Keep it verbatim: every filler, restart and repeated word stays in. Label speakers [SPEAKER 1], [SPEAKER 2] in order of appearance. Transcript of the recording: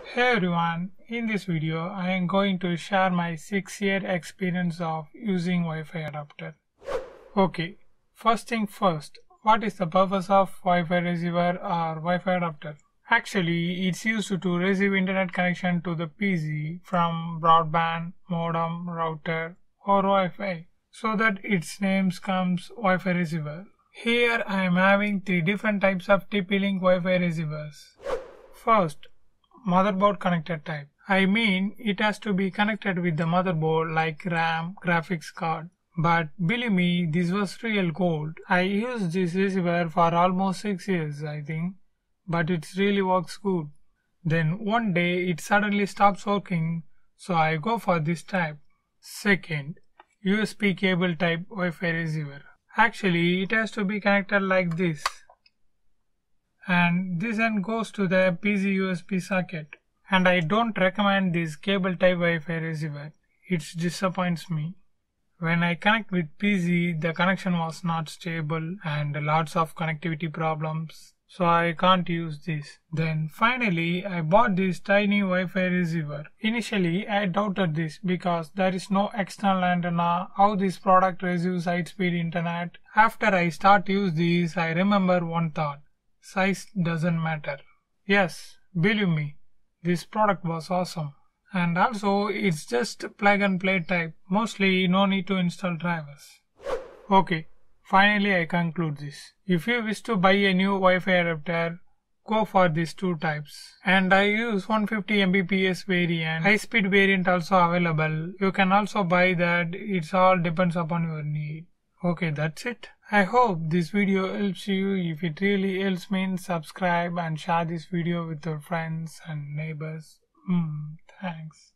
[SPEAKER 1] Hey everyone, in this video I am going to share my six year experience of using Wi-Fi adapter. Okay, first thing first, what is the purpose of Wi-Fi receiver or Wi-Fi adapter? Actually, it's used to receive internet connection to the P C from broadband, modem, router or Wi-Fi, so that its name comes Wi-Fi receiver. Here I am having three different types of T P-Link Wi-Fi receivers. First, motherboard connected type. I mean, it has to be connected with the motherboard like RAM, graphics card. But believe me, this was real gold. I used this receiver for almost six years, I think, but it really works good. Then one day it suddenly stops working, so I go for this type. Second, U S B cable type Wi-Fi receiver. Actually, it has to be connected like this. And this end goes to the P C U S B socket. And I don't recommend this cable type Wi-Fi receiver. It disappoints me. When I connect with P C, the connection was not stable and lots of connectivity problems. So I can't use this. Then finally I bought this tiny Wi-Fi receiver. Initially I doubted this because there is no external antenna. How this product receives high speed internet? After I start use this, I remember one thought. Size doesn't matter. Yes, believe me, this product was awesome. And also it's just plug and play type. Mostly no need to install drivers. Okay, finally I conclude this. If you wish to buy a new Wi-Fi adapter, go for these two types. And I use one hundred fifty megabits per second variant. High speed variant also available. You can also buy that. It all depends upon your need. Okay, that's it. I hope this video helps you. If it really helps me, subscribe and share this video with your friends and neighbors. Mm, thanks.